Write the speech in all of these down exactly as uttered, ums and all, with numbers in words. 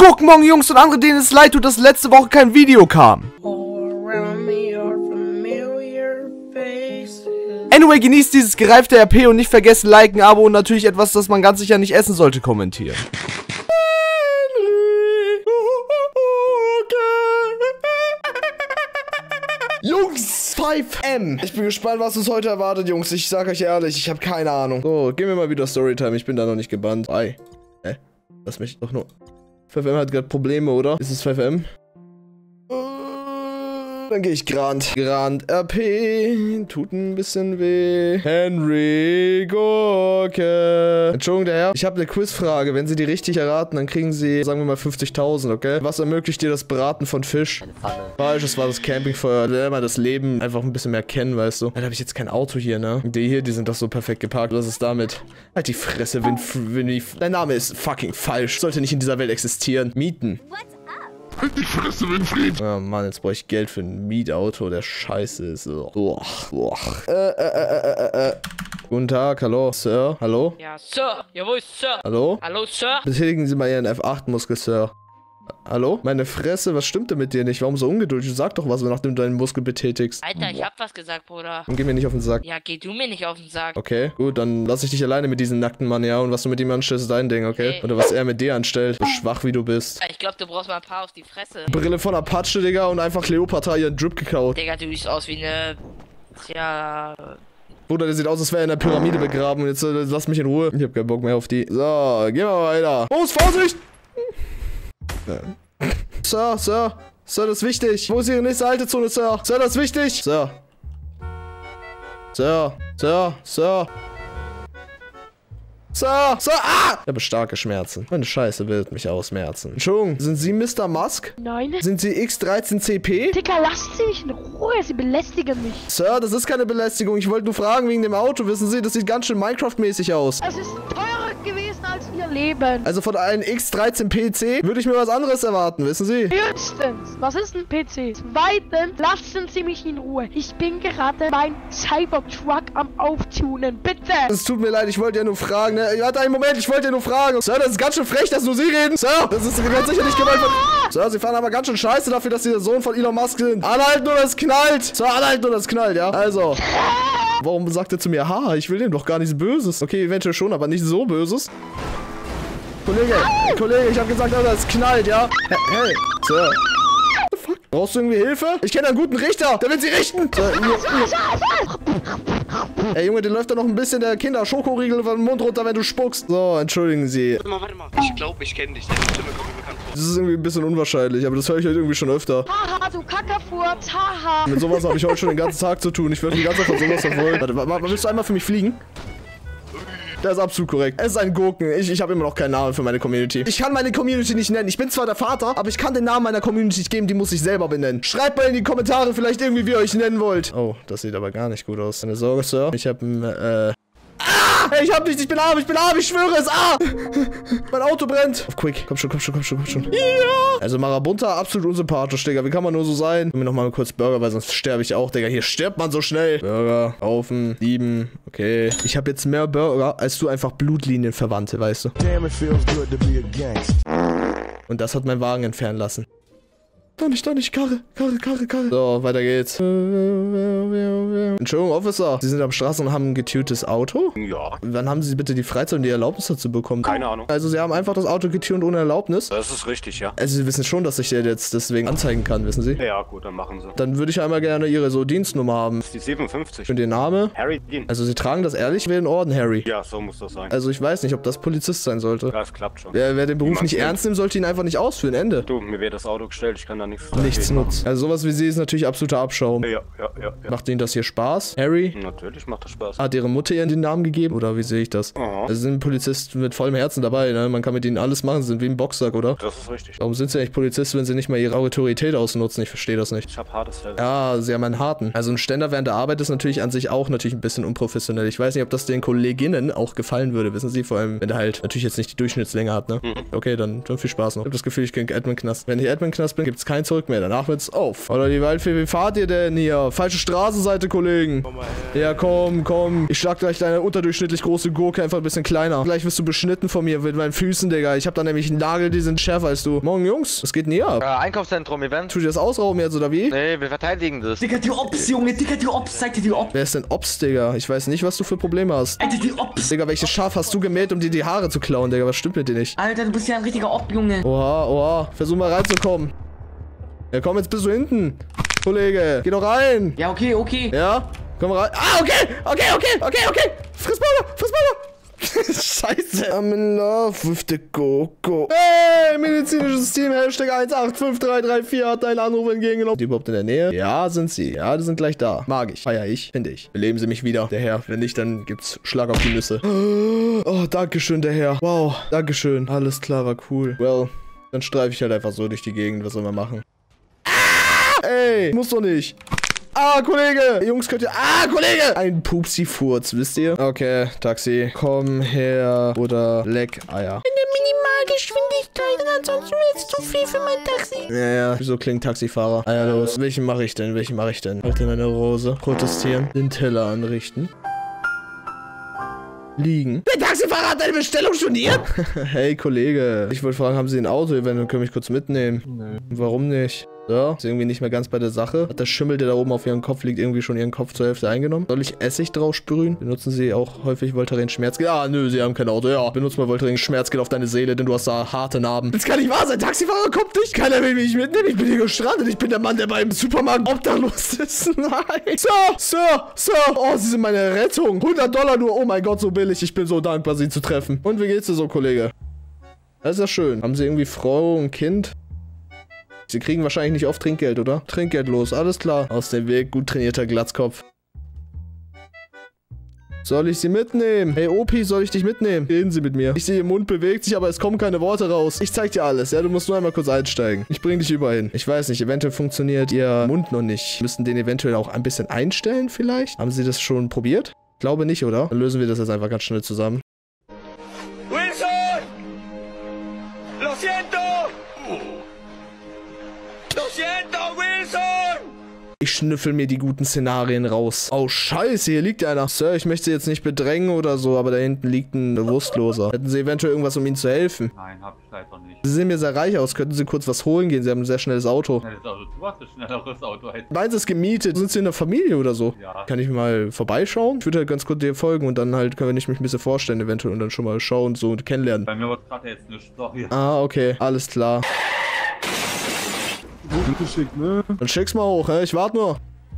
Guten Morgen, Jungs und andere, denen es leid tut, dass letzte Woche kein Video kam. Anyway, genießt dieses gereifte R P und nicht vergessen, liken, Abo und natürlich etwas, das man ganz sicher nicht essen sollte, kommentieren. Jungs, fünf M. Ich bin gespannt, was uns heute erwartet, Jungs. Ich sag euch ehrlich, ich habe keine Ahnung. So, gehen wir mal wieder Storytime. Ich bin da noch nicht gebannt. Ei. Hä? Lass mich doch nur... fünf M hat gerade Probleme, oder? Ist es fünf M? Dann gehe ich Grand. Grand R P. Tut ein bisschen weh. Henry Gurke. Entschuldigung, der Herr. Ich habe eine Quizfrage. Wenn Sie die richtig erraten, dann kriegen Sie, sagen wir mal, fünfzigtausend, okay? Was ermöglicht dir das Braten von Fisch? Eine Pfanne. Falsch, das war das Campingfeuer. Lern mal das Leben einfach ein bisschen mehr kennen, weißt du? Dann habe ich jetzt kein Auto hier, ne? Die hier, die sind doch so perfekt geparkt. Was ist damit? Halt die Fresse, wenn, wenn die... Dein Name ist fucking falsch. Sollte nicht in dieser Welt existieren. Mieten. Halt die Fresse, Winfried! Oh Mann, jetzt brauche ich Geld für ein Mietauto, der scheiße ist. Oh. Oh. Oh. Äh, äh, äh, äh, äh. Guten Tag, hallo, Sir. Hallo? Ja, Sir. Jawohl, Sir. Hallo? Hallo, Sir. Betätigen Sie mal Ihren F acht Muskel, Sir. Hallo? Meine Fresse, was stimmt denn mit dir nicht? Warum so ungeduldig? Sag doch was, nachdem du deinen Muskel betätigst. Alter, ich hab was gesagt, Bruder. Und geh mir nicht auf den Sack. Ja, geh du mir nicht auf den Sack. Okay, gut, dann lass ich dich alleine mit diesem nackten Mann, ja? Und was du mit ihm anstellst, ist dein Ding, okay? Okay. Oder was er mit dir anstellt, so schwach wie du bist. Ich glaube, du brauchst mal ein paar auf die Fresse. Brille von Apache, Digga, und einfach Cleopatra ihren Drip gekaut. Digga, du siehst aus wie eine... Tja... Bruder, der sieht aus, als wäre er in der Pyramide begraben. Und jetzt äh, lass mich in Ruhe. Ich hab keinen Bock mehr auf die. So, gehen wir weiter. Los, Vorsicht! Sir, Sir, Sir, das ist wichtig. Wo ist Ihre nächste Haltezone, Sir? Sir, das ist wichtig. Sir. Sir, Sir, Sir. Sir, Sir, ah! Ich habe starke Schmerzen. Meine Scheiße will mich ausmerzen. Entschuldigung, sind Sie Mister Musk? Nein. Sind Sie X dreizehn C P? Digga, lassen Sie mich in Ruhe, Sie belästigen mich. Sir, das ist keine Belästigung. Ich wollte nur fragen wegen dem Auto. Wissen Sie, das sieht ganz schön Minecraft-mäßig aus. Es ist teurer gewesen als Ihr Leben. Also von einem X dreizehn P C würde ich mir was anderes erwarten, wissen Sie? Erstens, was ist ein P C? Zweitens, lassen Sie mich in Ruhe. Ich bin gerade mein Cybertruck am Auftunen. Bitte. Es tut mir leid, ich wollte ja nur fragen, ne? Warte einen Moment, ich wollte ja nur fragen. Sir, das ist ganz schön frech, dass nur Sie reden. Sir, das ist ganz sicher nicht gewollt von... Sir, Sie fahren aber ganz schön scheiße dafür, dass Sie der Sohn von Elon Musk sind. Anhalten oder es knallt. Sir, anhalten oder es knallt, ja? Also... Warum sagt er zu mir, ha, ich will dem doch gar nichts Böses. Okay, eventuell schon, aber nicht so Böses. Kollege, Kollege, ich hab gesagt, Alter, es knallt, ja? Hey, hey, Sir. What the fuck? Brauchst du irgendwie Hilfe? Ich kenne einen guten Richter, der will Sie richten. Sir, ey, Junge, dir läuft da noch ein bisschen der Kinder-Schokoriegel von dem Mund runter, wenn du spuckst. So, entschuldigen Sie. Warte mal, warte mal. Ich glaube, ich kenne dich. Deine Stimme kommt mir bekannt vor. Das ist irgendwie ein bisschen unwahrscheinlich, aber das höre ich halt irgendwie schon öfter. Haha, du Kackerfurz, haha. Mit sowas habe ich heute schon den ganzen Tag zu tun. Ich werde die ganze Zeit von sowas verfolgt. Warte, wa- wa- willst du einmal für mich fliegen? Der ist absolut korrekt. Es ist ein Gurken. Ich, ich habe immer noch keinen Namen für meine Community. Ich kann meine Community nicht nennen. Ich bin zwar der Vater, aber ich kann den Namen meiner Community nicht geben. Die muss ich selber benennen. Schreibt mal in die Kommentare vielleicht irgendwie, wie ihr euch nennen wollt. Oh, das sieht aber gar nicht gut aus. Keine Sorge, Sir. Ich habe ein, äh... Ah! Hey, ich hab nichts, ich bin arm, ich bin arm, ich schwöre es. Ah! Mein Auto brennt. Auf quick. Komm schon, komm schon, komm schon, komm schon. Ja! Also Marabunta, absolut unsympathisch, Digga. Wie kann man nur so sein? Gib mir noch mal kurz Burger, weil sonst sterbe ich auch, Digga. Hier stirbt man so schnell. Burger, kaufen, lieben. Okay. Ich habe jetzt mehr Burger, als du einfach Blutlinienverwandte, weißt du. Damn, it feels good to be a gangster. Und das hat mein Wagen entfernen lassen. Doch nicht, doch nicht, Karre, Karre, Karre, Karre. So, weiter geht's. Entschuldigung, Officer. Sie sind am Straßen und haben ein getuntes Auto? Ja. Wann haben Sie bitte die Freizeit und die Erlaubnis dazu bekommen? Keine Ahnung. Also Sie haben einfach das Auto getunt ohne Erlaubnis? Das ist richtig, ja. Also Sie wissen schon, dass ich den jetzt deswegen anzeigen kann, wissen Sie? Ja, gut, dann machen Sie. Dann würde ich einmal gerne Ihre so Dienstnummer haben. Das ist die siebenundfünfzig. Und Ihr Name? Harry Dean. Also Sie tragen das ehrlich wie in Orden, Harry. Ja, so muss das sein. Also ich weiß nicht, ob das Polizist sein sollte. Ja, es klappt schon. Wer, wer den Beruf Niemand nicht kennt. ernst nimmt, sollte ihn einfach nicht ausführen. Ende. Du, mir wird das Auto gestellt, ich kann da nichts Nichts dagegen nutzt. Also sowas wie Sie ist natürlich absoluter Abschaum. machen. Ja, ja, ja, ja. Macht Ihnen das hier Spaß? Harry? Natürlich macht das Spaß. Hat Ihre Mutter Ihnen den Namen gegeben? Oder wie sehe ich das? Aha. Also sind Polizisten mit vollem Herzen dabei, ne? Man kann mit ihnen alles machen, sie sind wie ein Boxsack, oder? Das ist richtig. Warum sind sie eigentlich Polizisten, wenn sie nicht mal ihre Autorität ausnutzen? Ich verstehe das nicht. Ich hab hartes Fell. Ja, sie haben einen harten. Also ein Ständer während der Arbeit ist natürlich an sich auch natürlich ein bisschen unprofessionell. Ich weiß nicht, ob das den Kolleginnen auch gefallen würde, wissen Sie? Vor allem, wenn der halt natürlich jetzt nicht die Durchschnittslänge hat, ne? Mhm. Okay, dann, dann viel Spaß noch. Ich habe das Gefühl, ich krieg Admin-Knast. Wenn ich Admin-Knast bin, gibt's kein kein Zurück mehr. Danach wird's auf. Oder die Waldfee, wie fahrt ihr denn hier? Falsche Straßenseite, Kollegen. Komm mal her. Ja, komm, komm. Ich schlag gleich deine unterdurchschnittlich große Gurke einfach ein bisschen kleiner. Gleich wirst du beschnitten von mir mit meinen Füßen, Digga. Ich hab da nämlich einen Nagel, die sind schärfer als du. Morgen, Jungs. Was geht denn hier ab? Ja, Einkaufszentrum, Event. Tut ihr das ausrauben jetzt, oder wie? Nee, wir verteidigen das. Digga, die Ops, Junge. Digga, die Ops. Zeig dir die Ops. Wer ist denn Ops, Digga? Ich weiß nicht, was du für Probleme hast. Alter, die Ops. Digga, welches Schaf hast du gemäht, um dir die Haare zu klauen, Digga? Was stimmt mit dir nicht? Alter, du bist ja ein richtiger Op, Junge. Oha, oha. Versuch mal reinzukommen. Ja, komm, jetzt bist du hinten. Kollege, geh doch rein. Ja, okay, okay. Ja? Komm rein. Ah, okay. Okay, okay, okay, okay. Friss Burger, friss Burger. Scheiße. I'm in love with the Coco. Hey, medizinisches Team, Hashtag eins acht fünf drei drei vier hat deinen Anruf entgegengenommen. Die überhaupt in der Nähe? Ja, sind sie. Ja, die sind gleich da. Mag ich. Feier ich. Finde ich. Beleben sie mich wieder, der Herr. Wenn nicht, dann gibt's Schlag auf die Nüsse. Oh, dankeschön, der Herr. Wow, dankeschön. Alles klar, war cool. Well, dann streife ich halt einfach so durch die Gegend. Was soll man machen? Ah! Ey, muss doch nicht. Ah, Kollege! Jungs, könnt ihr... Ah, Kollege! Ein Pupsi-Furz, wisst ihr? Okay, Taxi. Komm her oder leck Eier. In der Minimalgeschwindigkeit und ansonsten willst du viel für mein Taxi. Ja, ja. Wieso klingt Taxifahrer? Eier los. Welchen mache ich denn? Welchen mache ich denn? Halt in eine Rose. Protestieren. Den Teller anrichten. Liegen. Der Taxifahrer hat deine Bestellung storniert? Hey, Kollege. Ich wollte fragen, haben Sie ein Auto? Eventuell können wir mich kurz mitnehmen. Nö. Warum nicht? So, ist irgendwie nicht mehr ganz bei der Sache. Hat der Schimmel, der da oben auf ihrem Kopf liegt, irgendwie schon ihren Kopf zur Hälfte eingenommen? Soll ich Essig drauf sprühen? Benutzen Sie auch häufig Voltaren Schmerzgel? Ah, nö, Sie haben kein Auto. Ja, benutzt mal Voltaren Schmerzgel auf deine Seele, denn du hast da harte Narben. Das kann nicht wahr sein. Taxifahrer kommt nicht. Keiner will mich mitnehmen. Ich bin hier gestrandet. Ich bin der Mann, der beim Supermarkt obdachlos ist. Nein. Sir, Sir, Sir. Oh, Sie sind meine Rettung. hundert Dollar nur. Oh mein Gott, so billig. Ich bin so dankbar, Sie zu treffen. Und wie geht's dir so, Kollege? Das ist ja schön. Haben Sie irgendwie Frau und Kind? Sie kriegen wahrscheinlich nicht oft Trinkgeld, oder? Trinkgeld los, alles klar. Aus dem Weg, gut trainierter Glatzkopf. Soll ich sie mitnehmen? Hey, Opi, soll ich dich mitnehmen? Reden Sie mit mir. Ich sehe, Ihr Mund bewegt sich, aber es kommen keine Worte raus. Ich zeig dir alles, ja? Du musst nur einmal kurz einsteigen. Ich bring dich überall hin. Ich weiß nicht, eventuell funktioniert Ihr Mund noch nicht. Müssten den eventuell auch ein bisschen einstellen, vielleicht? Haben Sie das schon probiert? Ich glaube nicht, oder? Dann lösen wir das jetzt einfach ganz schnell zusammen. Wilson! Lo siento! Lo siento, Wilson! Ich schnüffel mir die guten Szenarien raus. Oh, scheiße, hier liegt einer. Sir, ich möchte Sie jetzt nicht bedrängen oder so, aber da hinten liegt ein Bewusstloser. Hätten Sie eventuell irgendwas, um Ihnen zu helfen? Nein, hab ich leider nicht. Sie sehen mir sehr reich aus. Könnten Sie kurz was holen gehen? Sie haben ein sehr schnelles Auto. Schnelles Auto. Du hast ein schnelleres Auto. Halt. Meins ist gemietet. Sind Sie in der Familie oder so? Ja. Kann ich mal vorbeischauen? Ich würde halt ganz kurz dir folgen und dann halt können wir nicht mich ein bisschen vorstellen eventuell und dann schon mal schauen so und kennenlernen. Bei mir wird gerade jetzt eine Story. Ah, okay. Alles klar. Geschickt, ne? Dann schick's mal hoch, hä? Ich warte nur.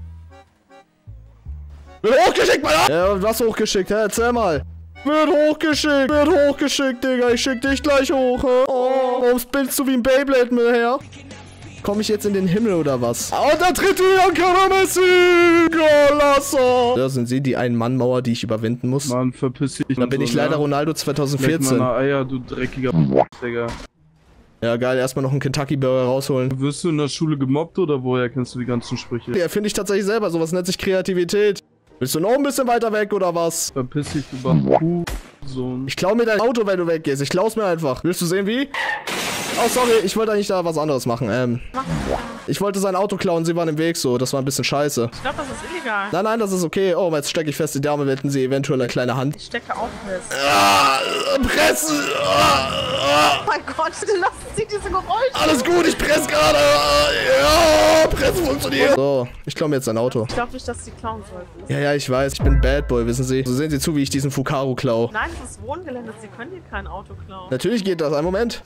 Wird hochgeschickt, Mann! Ja, was hochgeschickt, hä? Erzähl mal. Wird hochgeschickt, wird hochgeschickt, Digga. Ich schick dich gleich hoch, hä? Oh, warum spielst du wie ein Beyblade mit her? Komme ich jetzt in den Himmel oder was? Und da tritt wieder Messi! Golasso! Da sind sie, die Ein-Mann-Mauer, die ich überwinden muss. Mann, verpiss dich. Da bin so, ich leider ja? Ronaldo zweitausendvierzehn. Leck meine Eier, du dreckiger Digga. Ja, geil, erstmal noch einen Kentucky-Burger rausholen. Wirst du in der Schule gemobbt oder woher kennst du die ganzen Sprüche? Ja, finde ich tatsächlich selber. Sowas nennt sich Kreativität. Willst du noch ein bisschen weiter weg oder was? Verpiss dich, du Bachkuh. Sohn. Ich klau mir dein Auto, wenn du weggehst. Ich klau's mir einfach. Willst du sehen, wie? Oh, sorry, ich wollte eigentlich da was anderes machen. Ähm, ich wollte sein Auto klauen, sie waren im Weg so. Das war ein bisschen scheiße. Ich glaube, das ist illegal. Nein, nein, das ist okay. Oh, jetzt stecke ich fest. Die Dame wetten sie eventuell eine kleine Hand. Ich stecke auch fest. Ah, pressen! Ah, ah. Oh mein Gott, lassen Sie diese Geräusche. Alles gut, ich presse gerade. Ja, Pressen funktioniert. So, ich klaue mir jetzt sein Auto. Ich glaube nicht, dass Sie klauen sollten. Ja, ja, ich weiß. Ich bin Bad Boy, wissen Sie. So sehen Sie zu, wie ich diesen Fukaru klaue. Nein, das ist Wohngelände. Sie können hier kein Auto klauen. Natürlich geht das. Einen Moment.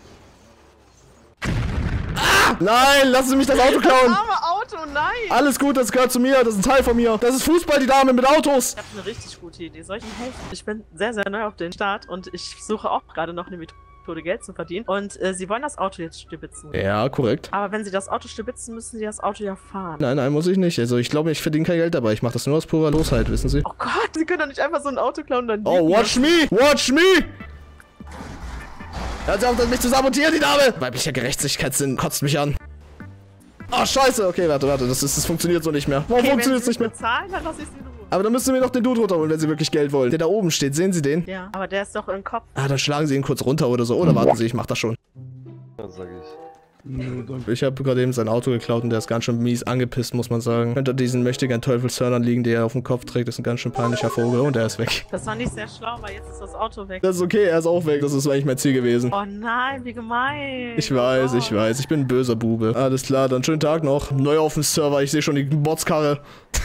Ah! Nein, lassen Sie mich das Auto klauen. Das arme Auto, nein. Alles gut, das gehört zu mir. Das ist ein Teil von mir. Das ist Fußball, die Dame mit Autos. Ich habe eine richtig gute Idee. Soll ich Ihnen helfen? Ich bin sehr, sehr neu auf den Start und ich suche auch gerade noch eine Methode, Geld zu verdienen. Und äh, Sie wollen das Auto jetzt stibitzen. Ja, korrekt. Aber wenn Sie das Auto stibitzen, müssen Sie das Auto ja fahren. Nein, nein, muss ich nicht. Also ich glaube, ich verdiene kein Geld dabei. Ich mache das nur aus purer Losheit, wissen Sie. Oh Gott, Sie können doch nicht einfach so ein Auto klauen und dann... Oh, watch me! Watch me! Hört sie auf, mich zu sabotieren, die Dame! Weiblicher Gerechtigkeitssinn kotzt mich an. Oh, scheiße. Okay, warte, warte. Das, ist, das funktioniert so nicht mehr. Warum okay, funktioniert es nicht mehr? Bezahlen, dann lass ich Sie in Ruhe. Aber dann müssen Sie mir noch den Dude runterholen, wenn Sie wirklich Geld wollen. Der da oben steht. Sehen Sie den? Ja, aber der ist doch im Kopf. Ah, dann schlagen Sie ihn kurz runter oder so. Oder warten Sie, ich mach das schon. Dann sag ich. Nö, danke. Ich habe gerade eben sein Auto geklaut und der ist ganz schön mies angepisst, muss man sagen. Hinter diesen möchtegern Teufelshörnern liegen, die er auf dem Kopf trägt, ist ein ganz schön peinlicher Vogel und er ist weg. Das war nicht sehr schlau, weil jetzt ist das Auto weg. Das ist okay, er ist auch weg. Das ist eigentlich mein Ziel gewesen. Oh nein, wie gemein. Ich weiß, oh. ich weiß. Ich bin ein böser Bube. Alles klar, dann schönen Tag noch. Neu auf dem Server. Ich sehe schon die Botskarre.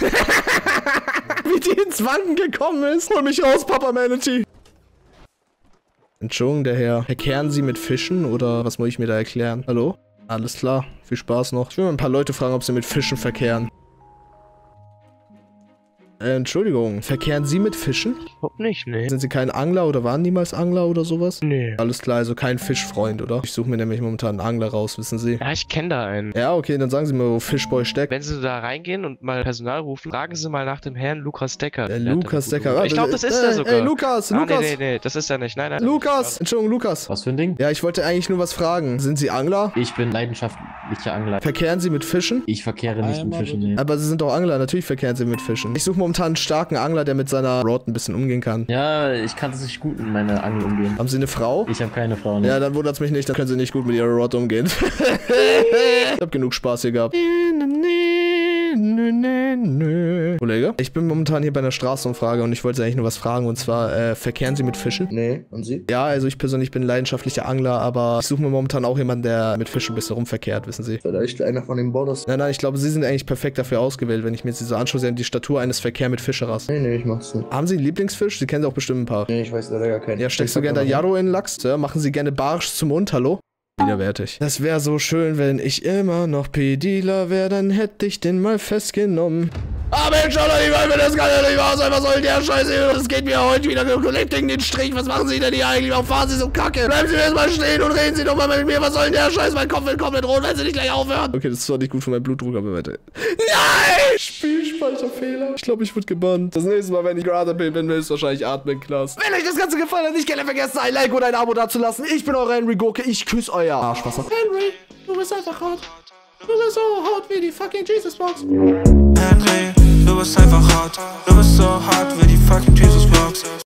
Wie die ins Wanken gekommen ist. Hol mich raus, Papa Manatee. Entschuldigung, der Herr. Verkehren Sie mit Fischen oder was muss ich mir da erklären? Hallo? Alles klar. Viel Spaß noch. Ich will mal ein paar Leute fragen, ob sie mit Fischen verkehren. Äh, Entschuldigung, verkehren Sie mit Fischen? Ich glaub nicht, nee. Sind Sie kein Angler oder waren niemals Angler oder sowas? Nee. Alles klar, also kein Fischfreund, oder? Ich suche mir nämlich momentan einen Angler raus, wissen Sie? Ja, ich kenne da einen. Ja, okay, dann sagen Sie mir, wo Fishboy steckt. Wenn Sie da reingehen und mal Personal rufen, fragen Sie mal nach dem Herrn Lukas Decker. Der Der hat Lukas da eine gute- Decker. Ich glaube, das ist äh, der sogar. Ey, Lukas, Ah, Lukas. nee, nee, nee, das ist er nicht. Nein, nein. Lukas, Entschuldigung, Lukas. Was für ein Ding? Ja, ich wollte eigentlich nur was fragen. Sind Sie Angler? Ich bin leidenschaftlicher Angler. Verkehren Sie mit Fischen? Ich verkehre nicht mit Fischen, nee. Aber Sie sind doch Angler, natürlich verkehren Sie mit Fischen. Ich suche momentan einen starken Angler, der mit seiner Rod ein bisschen umgehen kann. Ja, ich kann das nicht gut mit meiner Angel umgehen. Haben Sie eine Frau? Ich habe keine Frau, ne? Ja, dann wundert's mich nicht, dann können Sie nicht gut mit Ihrer Rod umgehen. Ich hab genug Spaß hier gehabt. Kollege, ich bin momentan hier bei einer Straßenumfrage und ich wollte eigentlich nur was fragen und zwar, äh, verkehren Sie mit Fischen? Nee, und Sie? Ja, also ich persönlich bin leidenschaftlicher Angler, aber ich suche mir momentan auch jemanden, der mit Fischen ein bisschen rumverkehrt, wissen Sie. Vielleicht einer von den Borders. Nein, nein, ich glaube, Sie sind eigentlich perfekt dafür ausgewählt, wenn ich mir jetzt so anschaue. Sie haben die Statur eines Verkehr mit Fischerers. Nee, nee, ich mach's nicht. Haben Sie einen Lieblingsfisch? Sie kennen auch bestimmt ein paar. Nee, ich weiß leider gar keinen. Ja, steckst du gerne da Jarro in den Lachs? Ja, machen Sie gerne Barsch zum Mund, hallo? Widerwärtig. Das wäre so schön, wenn ich immer noch P-Dealer wäre, dann hätte ich den mal festgenommen. Aber Mensch, Alter, ich weiß, das kann ja nicht wahr sein. Was soll denn der Scheiße? Das geht mir heute wieder komplett gegen den Strich. Was machen Sie denn hier eigentlich? Warum fahren Sie so kacke? Bleiben Sie jetzt mal stehen und reden Sie doch mal mit mir. Was soll denn der Scheiß? Mein Kopf wird komplett rot, wenn Sie nicht gleich aufhören. Okay, das ist zwar nicht gut für meinen Blutdruck, aber warte. Nein! Spielspeicherfehler. Ich glaube, ich wurde gebannt. Das nächste Mal, wenn ich gerade bin, bin ich wahrscheinlich atmen, Klaas. Wenn euch das Ganze gefallen hat, nicht gerne vergessen, ein Like oder ein Abo dazulassen. Ich bin euer Henry Gurke. Ich küsse euer Arschwasser. Henry, du bist einfach hart. Du bist so hart wie die fucking Jesus Box. Henry, du bist einfach hart. Du bist so hart wie die fucking Jesus Box.